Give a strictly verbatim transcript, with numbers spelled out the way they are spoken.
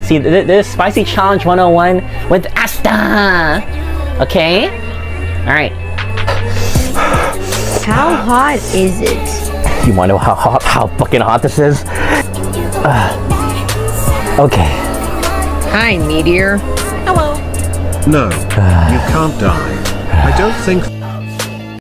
See, th this is Spicy Challenge one oh one with Aster. Okay? Alright. How hot is it? You wanna know how, how, how fucking hot this is? Uh, okay. Hi, meteor. Hello. No, you can't die. I don't think...